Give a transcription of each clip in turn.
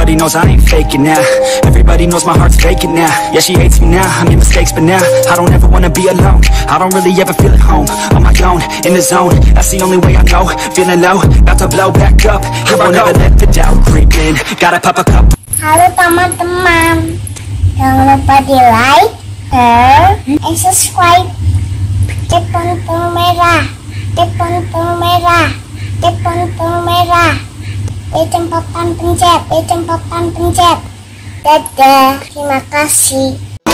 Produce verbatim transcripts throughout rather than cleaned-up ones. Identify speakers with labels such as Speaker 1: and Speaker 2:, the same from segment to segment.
Speaker 1: Everybody knows I ain't faking now. Everybody knows my heart's vacant now. Yeah, she hates me now, I made mistakes, but now I don't ever wanna be alone. I don't really ever feel at home. On my own, in the zone, that's the only way I know. Feeling low, about to blow back up. Here I never let the doubt creep in. Gotta pop a cup.
Speaker 2: Halo teman-teman, jangan lupa di like, share, and subscribe. Telepon merah, telepon merah, telepon merah. Pencet papan pencet, pencet papan pencet. Dadah, terima kasih.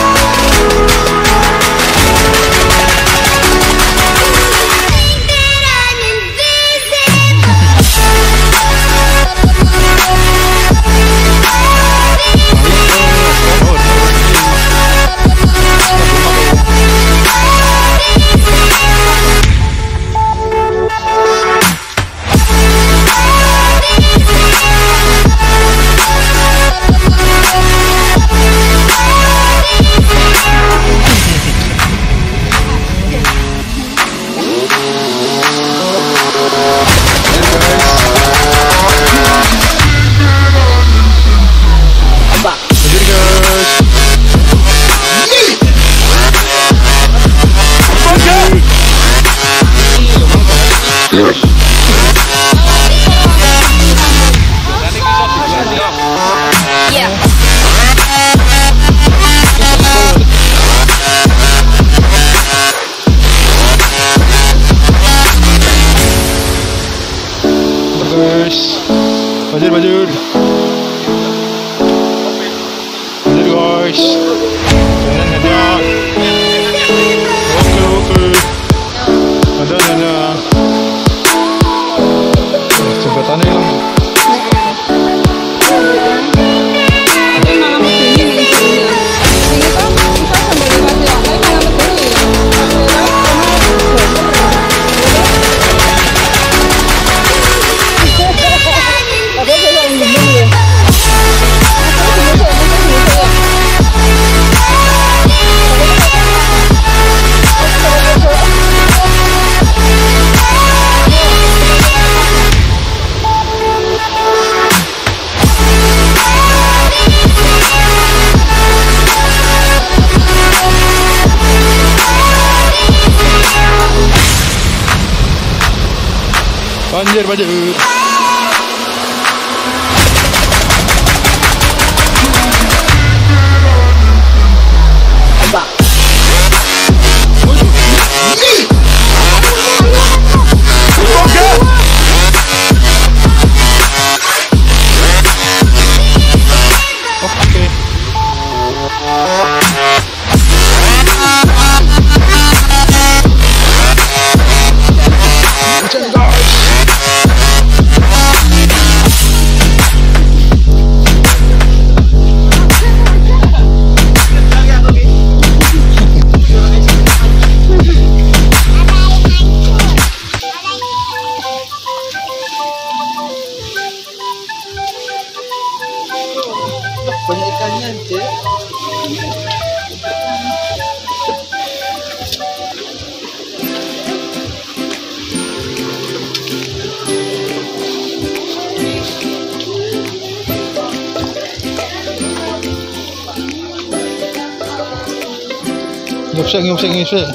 Speaker 3: Bajur, bajur, bajur guys. Jangan ada. Oke, oke. Ada, ada. Cepetannya lah. Banjir, banjir. Banyak ikannya, Cek. Ngepsek, ngepsek, ngepsek.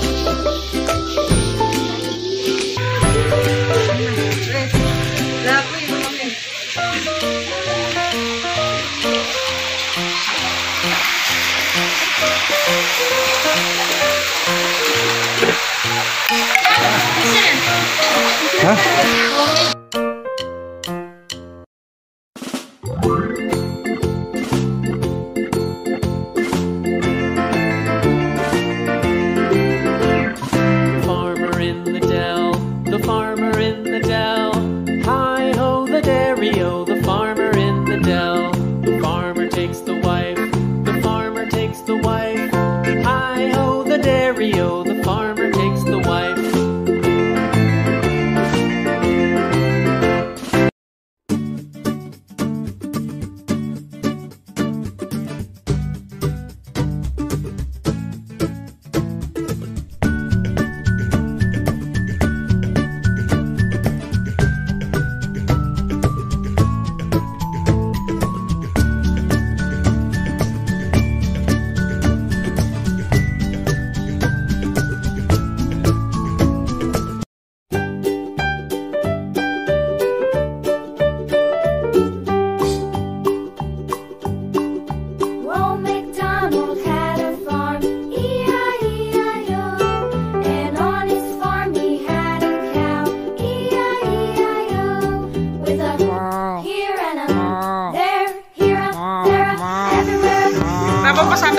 Speaker 3: Hah?
Speaker 4: Farmer in the dell, the farmer in the dell. Hi ho the dairy o, the farmer in the dell. The farmer takes the wife, the farmer takes the wife. Hi ho the dairy o, the farmer takes the wife.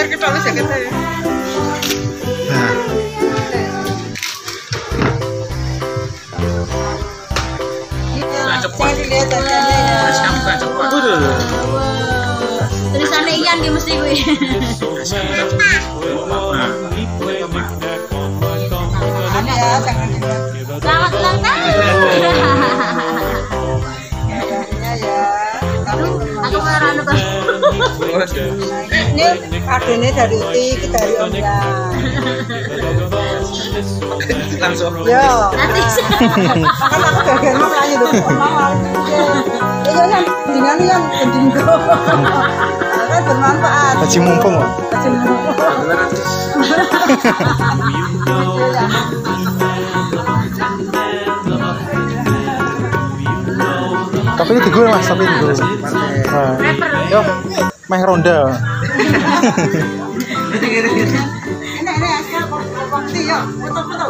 Speaker 5: Pasar kita wis ya kita.
Speaker 3: Nah.
Speaker 5: Saya lihat
Speaker 2: tulisannya Ian di mesti gue. Selamat ulang tahun. Aku marah nih,
Speaker 5: ini kadonya dari Uti, kita dari Om Yan.
Speaker 3: Langsung.
Speaker 5: Yo. Kan aku bagian mau nanya dulu, mau ya yang dengan yang gendinggo. Kan bermanfaat.
Speaker 3: Haji mumpung kok.
Speaker 5: Haji mumpung.
Speaker 3: Tapi itu gue mas, tapi itu gue. Nah, yo, meh ronda.
Speaker 5: Ini ini asal kopi yo, foto-foto.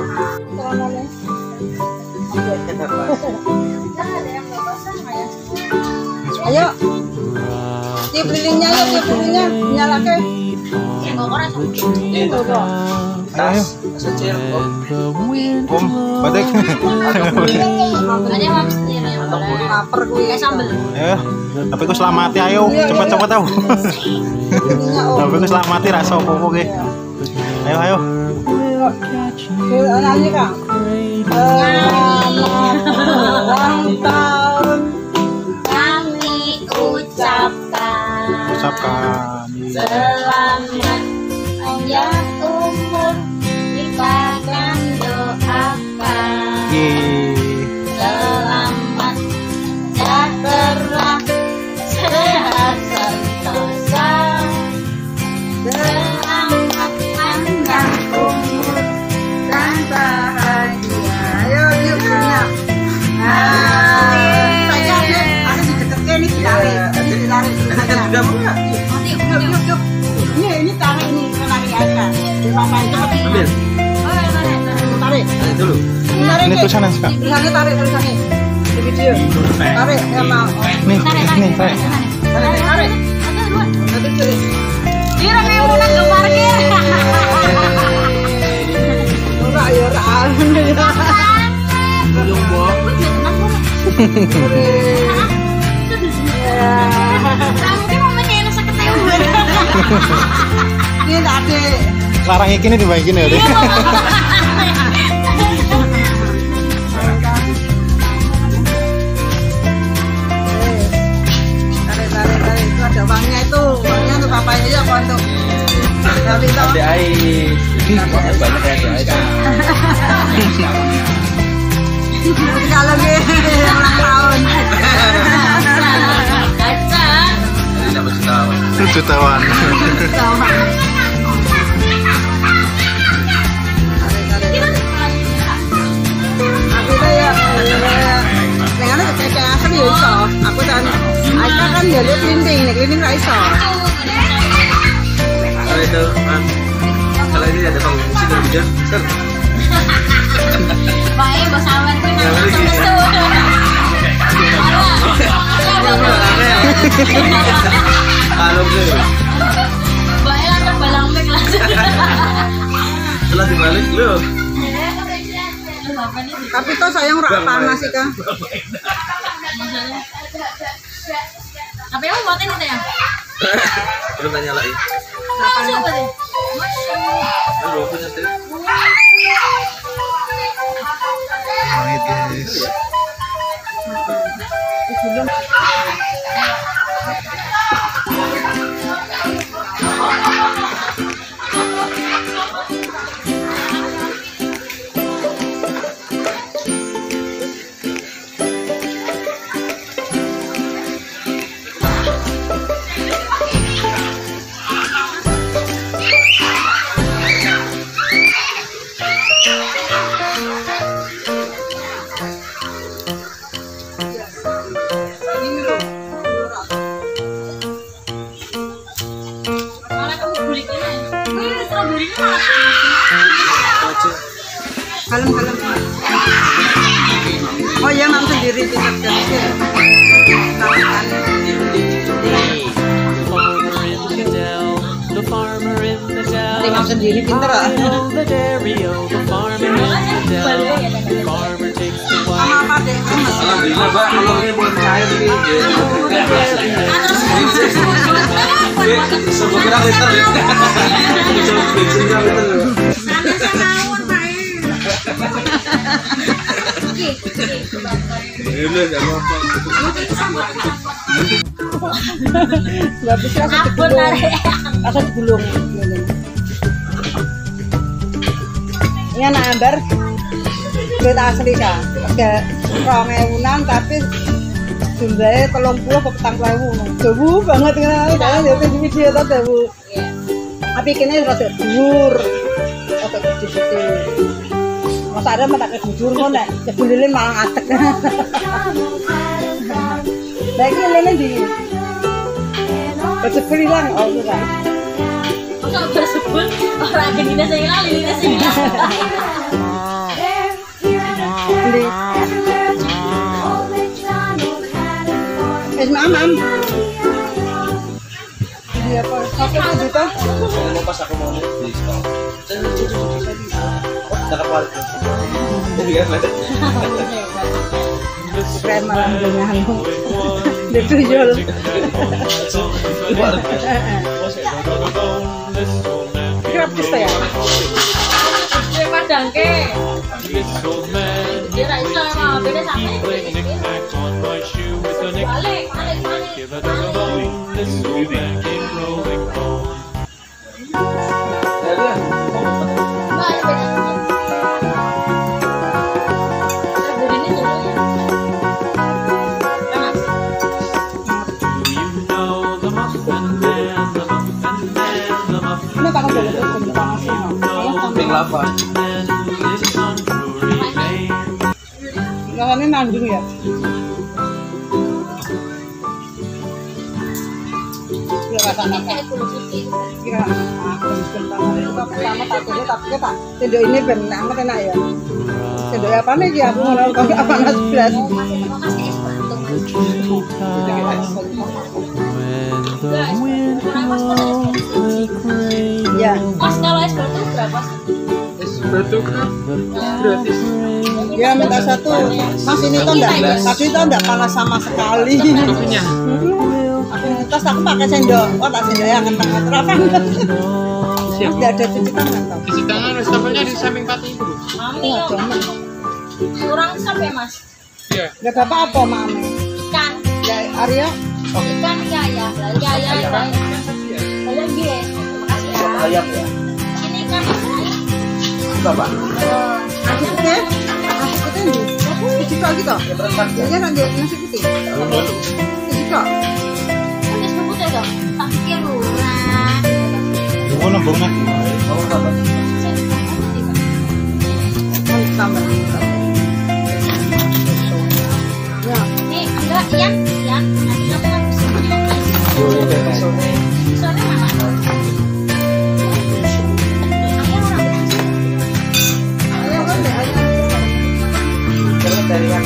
Speaker 5: Ayo, tiup lilinnya yuk, tiup lilinnya, nyalakan.
Speaker 3: Ayo, om, batik.
Speaker 5: Lapar gue.
Speaker 3: Ayo, tapi aku selamati ayo, cepet-cepet tau. Tapi aku selamati rasa opo-opo ke. Ayo, ayo.
Speaker 5: Nyanyi Kang. Selamat ulang tahun
Speaker 2: kami ucapkan.
Speaker 3: Ucapkan.
Speaker 2: Selamat panjang umur, dipahkan doakan. Selamat sejahtera, sehat sentosa. Selamat panjang umur dan bahagia.
Speaker 5: Ayo yuk punya. Nah, saya ada di dekatnya nih tarik, ini tarik. Juga mau nggak? Yuk yuk yuk. Ini ini tarik ini tarik aja. Dipakai cepat.
Speaker 3: Ambil.
Speaker 5: Tarik.
Speaker 3: Tarik dulu.
Speaker 5: Tarik.
Speaker 3: Ini tulisannya sekarang.
Speaker 5: Tulisannya tarik tulisannya. Di video. Tarik ya mau.
Speaker 3: Nih, nih, tarik.
Speaker 5: Tarik tarik. Satu tulis.
Speaker 2: Dia kayak mau nang parkir.
Speaker 5: Ora ya ora.
Speaker 3: Belum boh.
Speaker 2: Mungkin momennya enak seketewuan.
Speaker 5: Ini tak ada.
Speaker 3: Larang iki nih dibagi nih, Dek.
Speaker 5: Tarik tarik tarik itu ada uangnya itu. Uangnya untuk apa aja kok untuk. Tapi itu.
Speaker 3: Ada air. Banyak banyak ya, ada air.
Speaker 5: Kalau gitu ulang tahun.
Speaker 3: Jutawan.
Speaker 5: Aku tuh ya, dengan itu kayak kan ya iso. Aku kan, aku kan ya lihat cleaning, cleaning nggak iso.
Speaker 3: Kalau itu, kalau ini ada panggung musik dari dia, ser.
Speaker 2: Baik, bos awet gue
Speaker 3: Yang lagi. Halo bro.
Speaker 2: baik langsung balang back langsung.
Speaker 3: Setelah dibalik lu.
Speaker 5: Tapi tuh sayang rak panas sih kan.
Speaker 2: Apa yang mau buatin itu ya?
Speaker 3: Belum tanya lagi.
Speaker 2: Masuk apa sih?
Speaker 3: Belum punya sih. Alright guys.
Speaker 5: Ini sendiri pinter lah.
Speaker 4: Hi ho the dairy-o, the farmer in the dell. The farmer takes the wife.
Speaker 5: Apa deh?
Speaker 6: Alhamdulillah, Pak, kalau ini buat saya ini. Semoga liter ya. Semoga liter. Ini sama apa?
Speaker 5: Nggak bisa rasa digulung. Rasa digulung. Ini anak Ambar kereta asli kan. Ada rong ewunan tapi jumlahnya telung puluh ke petang puluh. Jauh banget kan. Karena dia di video itu jauh. Tapi kini rasa dhuwur. Rasa gede-gede. Masa ada mata kejujur kok nek jebulin malah ngatek. Lagi lele di betul hilang oh itu kan.
Speaker 2: Kok tersebut orang gini saya hilang, lilinya saya hilang.
Speaker 5: Beli. Es mamam. Iya apa? Satu juta.
Speaker 6: Mau pas aku mau di store. Dekat warga. Iya, Mas.
Speaker 5: Keren malam dengan ditujul. Gratis ya?
Speaker 2: Dia padang ke. Dia raih sama beda sama. Balik, balik, balik.
Speaker 5: Ini tangan dulu tuh tangan semua.
Speaker 6: Ping lava.
Speaker 5: Tangannya nanggung ya. Ya kata anak. Kira aku pertama pertama tak dulu tapi kita sendok ini benar amat enak ya. Sendok apa nih ya aku mau kalau apa nas belas. Ya.
Speaker 2: Mas kalau es batu berapa sih?
Speaker 6: Es batu kan gratis.
Speaker 5: Ya minta satu. Mas ini tuh enggak, tadi itu enggak panas sama sekali.
Speaker 6: Punya.
Speaker 5: Terus aku pakai sendok. Oh tak sendok yang kentang terapang.
Speaker 6: Siap.
Speaker 5: Tidak ada cuci tangan tau.
Speaker 6: Cuci tangan wastafelnya di samping pati itu.
Speaker 2: Mami yuk. Kurang sampai mas.
Speaker 6: Iya.
Speaker 5: Enggak ada apa-apa mami.
Speaker 2: Ikan.
Speaker 5: Ya Arya.
Speaker 2: Ikan ya ya. Ya ya ya. Kalian gini. Makasih ya.
Speaker 6: Ayam ya.
Speaker 2: Ini ikan.
Speaker 6: Bapak.
Speaker 5: Nasi putih. Nasi putih ini. Cuci kok gitu. Ini nanti nasi putih. Cuci kok.
Speaker 2: Kan es putih dong. Tak pikir murah.
Speaker 3: Tunggu nembung lagi.
Speaker 5: Tambah. Ya.
Speaker 2: Nih, enggak ya, ya. Nanti kamu kan bisa punya. Soalnya mana?
Speaker 5: Ayo kan deh ayo.
Speaker 6: Terus dari yang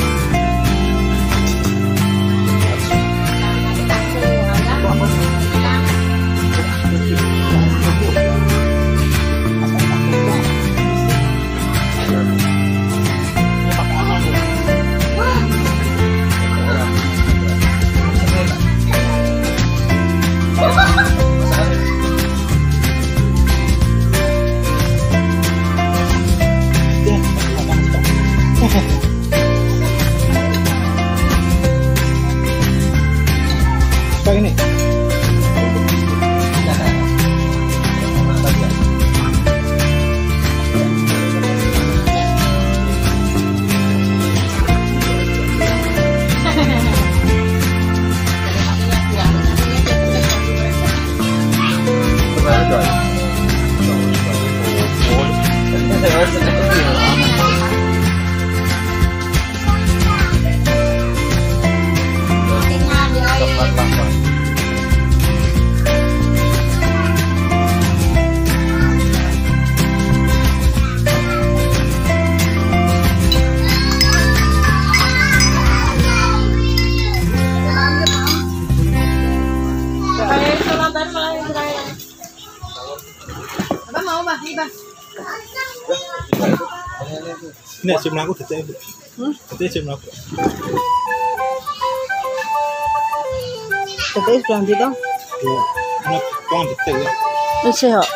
Speaker 5: Bang.
Speaker 3: Ini sim aku detik. Hmm? Detik sim aku.
Speaker 5: Detik sudah gitu.
Speaker 3: Ini kong detik ya.
Speaker 5: Isih kok.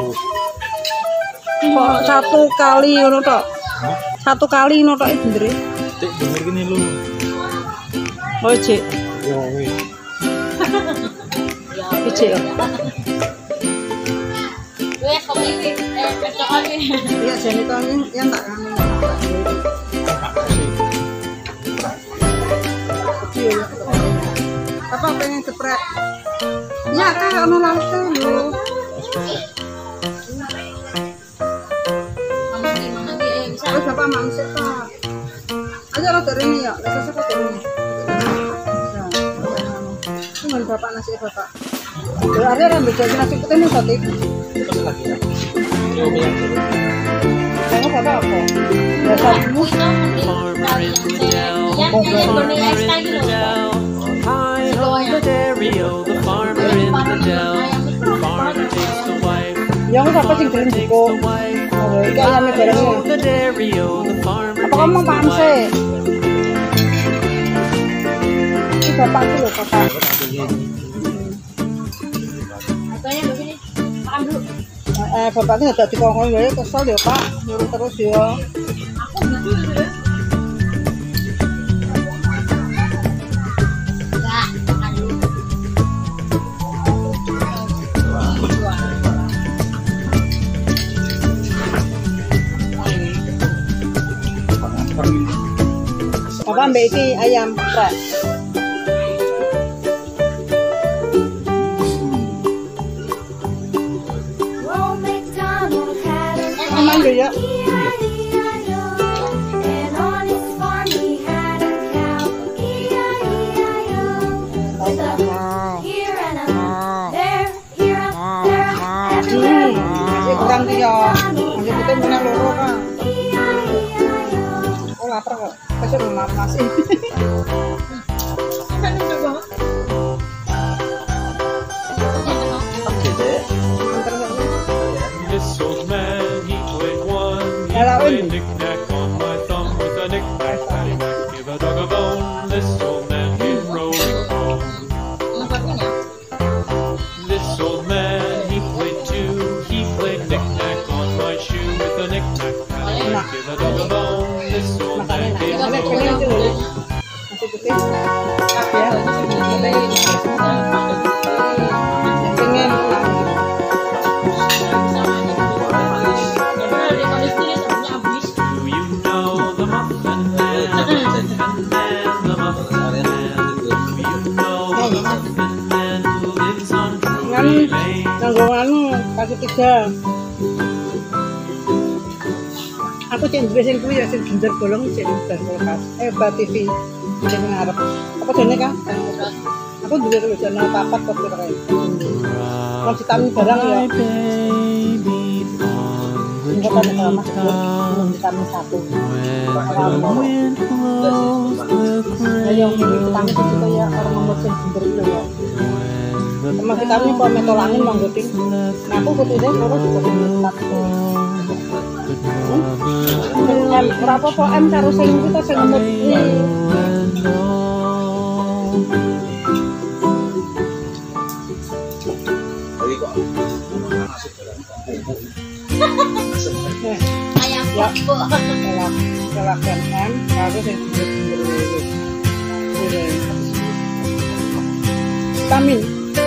Speaker 5: Kok satu kali ngono tok? Satu kali ngono tok bener.
Speaker 3: Detik bener gini lu.
Speaker 5: Oh, Cik.
Speaker 3: Yo wis.
Speaker 5: Cik.
Speaker 2: Wes kok iki eh kecokan iki.
Speaker 5: Iya, jane to yang tak kami. Apa pengen ceprek? Ya kan ono langsung lho. Wis Bapak mangsit Pak. Ayo lo dari ini ya, rasa kok dari ini. Ini Bapak nasi Bapak. Ada orang bikin nasi putih nih sotik. Kamu Bapak apa? Ya kamu.
Speaker 4: Hi ho the dairy-o, the farmer in the dell. The farmer takes the wife.
Speaker 5: Yang apa sih belum buku? Oh, ini ayamnya barengnya.
Speaker 4: The dairy-o, the farmer
Speaker 5: Apa kamu paham sih? Ini Bapak dulu Bapak.
Speaker 2: Katanya begini. Makan dulu.
Speaker 5: Eh, bapaknya ada di kongkong ya, kesel ya Pak, nyuruh terus ya.
Speaker 2: Aku gitu ya. Enggak, makan dulu.
Speaker 5: Apa ambil ini ayam geprek? Aman deh ya. Masih kurang dia, masih kita menang loro kan. Oh lapar kok, kasih rumah nasi.
Speaker 4: This old man, he played one. He played knick-knack on my thumb with a knick-knack, paddywhack, give a dog a bone. This old man came rolling home. This old man, he played two. He played knick-knack on my shoe with a knick-knack, paddywhack, give a dog a bone. This old man came rolling home.
Speaker 5: Masih putih. Ya. Pengen
Speaker 4: Do you know the Muffin Man? The Muffin Man, the Muffin Man. Do you know the Muffin Man who lives on Drury Lane?
Speaker 5: nanggunganmu kasih tiga. Aku cek duwe sing kuwi ya sing ginger bolong cek dan kulkas. Eh, Ba T V. Sing ngarep. Apa jane Kang? Aku duwe lho channel papat kok kira. Mau vitamin barang ya. Enggak ada sama vitamin satu. Ayo ini vitamin itu ya orang nomor sing ginger itu ya. Sama vitamin kok metolangin manggotin. Nah, aku kutune loro juga vitamin. Hmm? Berapa kok M karo sing kita sing ngemut iki.
Speaker 2: Ayam
Speaker 5: Ya.
Speaker 2: pokok.
Speaker 5: Silakan M karo sing ginger itu. Vitamin.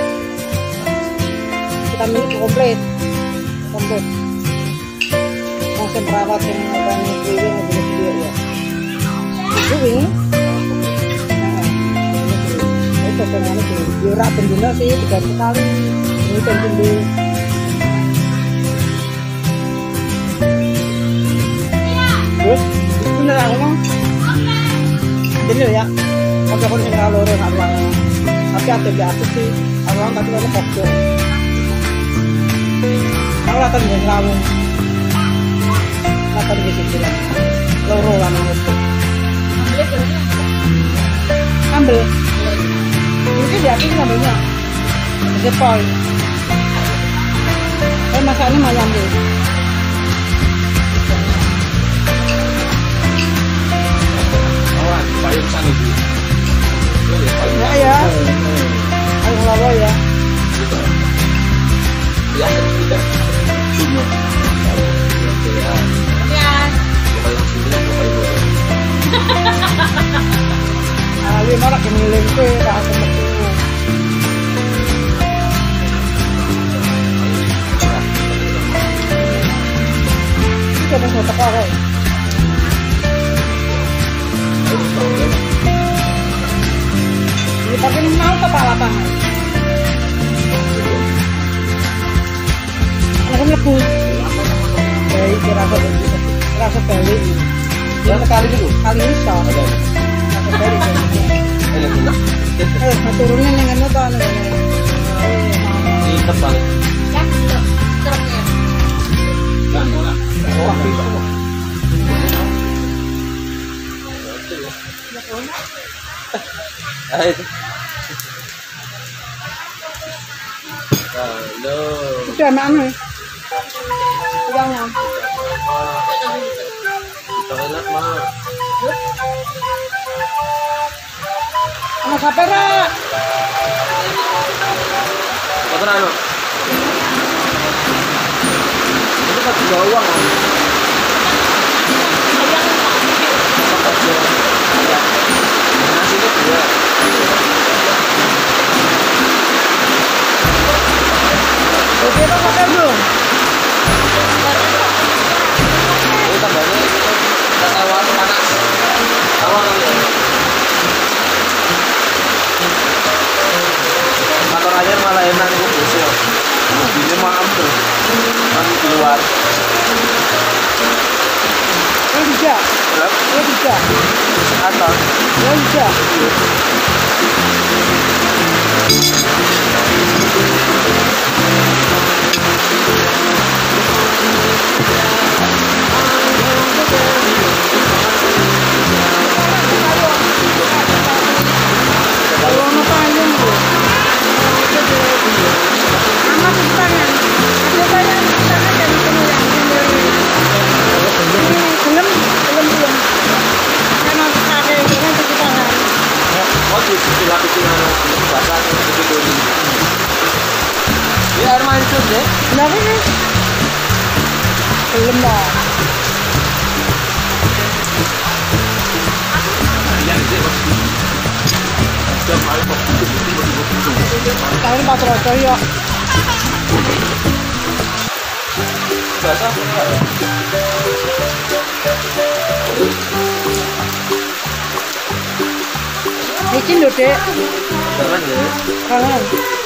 Speaker 5: Vitamin itu komplit. Komplit. Langsung perawat yang ngobani kliwing ngobani kliwing ya. Kliwing. Nah, itu dengan itu. Yurak bendina sih tiga kali. Ini tentu. Terus, bener aku ngomong. Bener ya. Kalau aku sing kaloro nak ruang. Tapi ada di atas sih. Ruang tapi kalau pokok. Kalau akan yang lawung. Akan di situ lah. Loro lah itu. Ambil. Ini di atas ngambilnya. Jepol. Eh masaknya mau ambil. Rino lagi ngiling kue, tak sempat itu. Coba saya teka kok. Tapi mau apa lapangan? Anak mlebu. Eh, iki rasa rasa balik. Ya sekali dulu. Kali iso. Rasa balik. Eh, turunnya ning ngono to anu.
Speaker 6: Di tebal.
Speaker 2: Ya, truknya.
Speaker 6: Oh, itu. Hai. Halo.
Speaker 5: Udah mana? Uangnya.
Speaker 6: Toilet mana?
Speaker 5: Anak siapa, Ra?
Speaker 6: Motor anu. Itu kan juga uang kan? Nasi itu dua.
Speaker 5: Oke, Pak, pakai belum?
Speaker 6: Ini tambahnya itu kita sewa panas. Awal kali ya. Motor anyar malah enak itu besok. Mobilnya maaf tuh. Kan keluar.
Speaker 5: Yang bisa.
Speaker 6: Berapa?
Speaker 5: Yang bisa.
Speaker 6: Atau
Speaker 5: Yang bisa. Kalau mau payung bu, amat tangan, ada banyak tangan dan penuh yang ini belum belum belum, karena pakai dengan cuci tangan.
Speaker 6: oh di sebelah itu mana basah itu dulu. Ya air mancur deh.
Speaker 5: Kenapa ini? Belum lah. Kain pas rasa ya.
Speaker 6: Basah.
Speaker 5: Izin lho, Dek.
Speaker 6: Jangan ya.
Speaker 5: Kangen.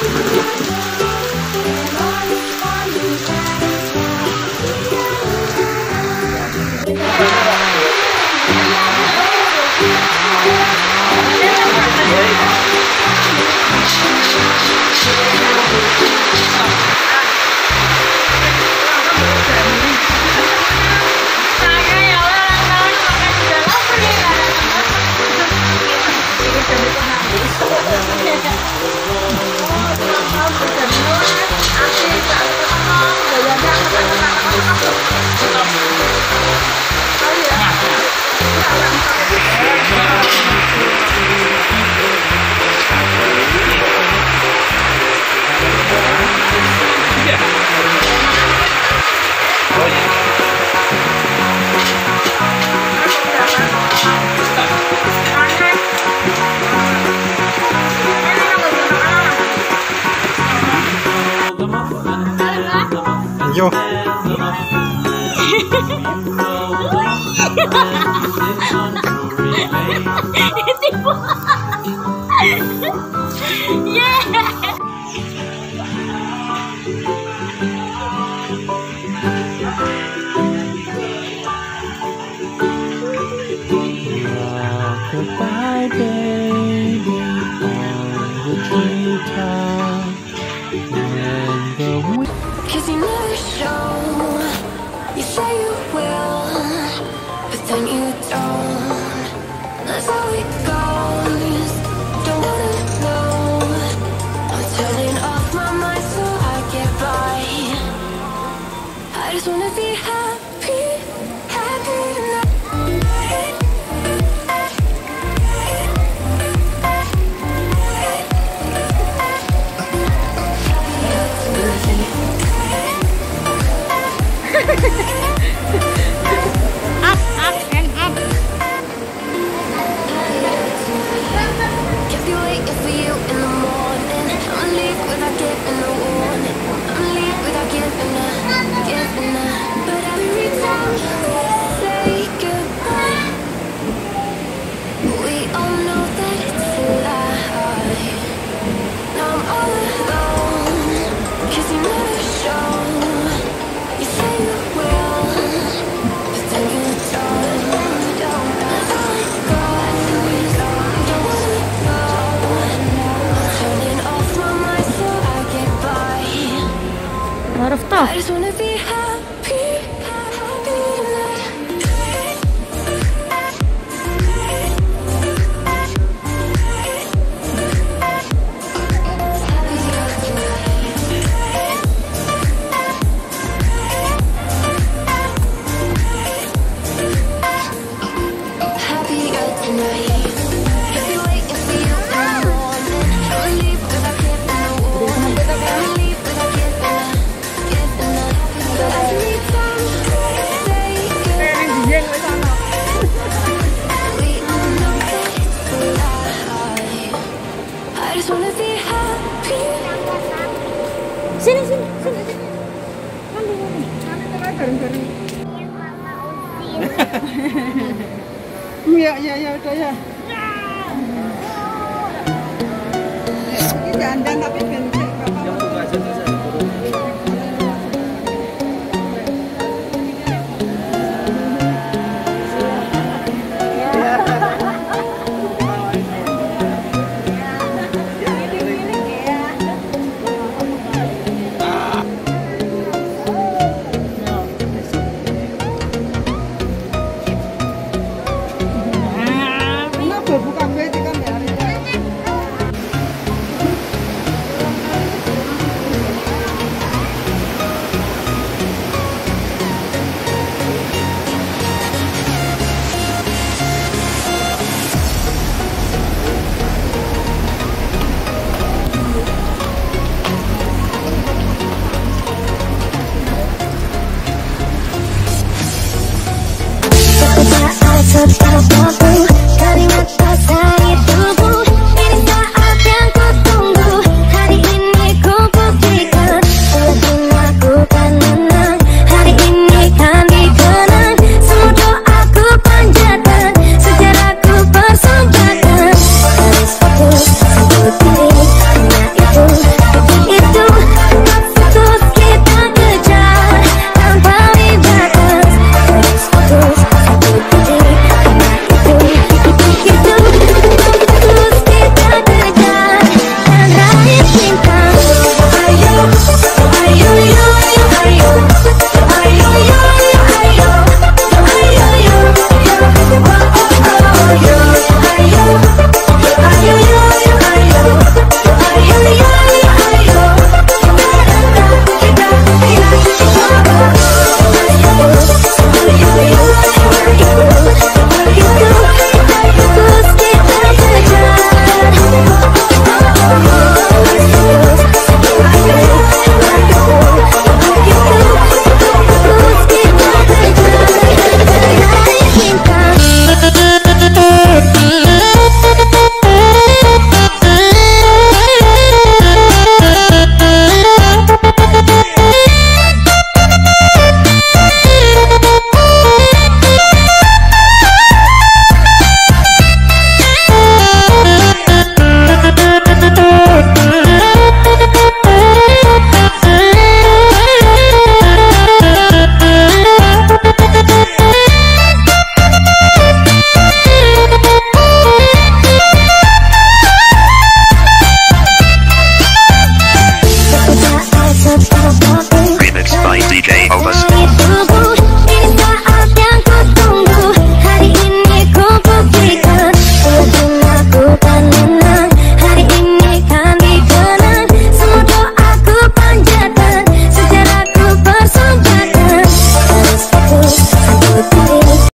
Speaker 3: Yo.
Speaker 4: Goodbye, baby, on the treetop. When the wind
Speaker 7: Cause you never show, you say you will, but then you don't. That's how it goes, don't wanna know. I'm turning off my mind so I get by. I just wanna be happy, happy tonight.
Speaker 5: ya ya udah ya. Ini dandan tapi ben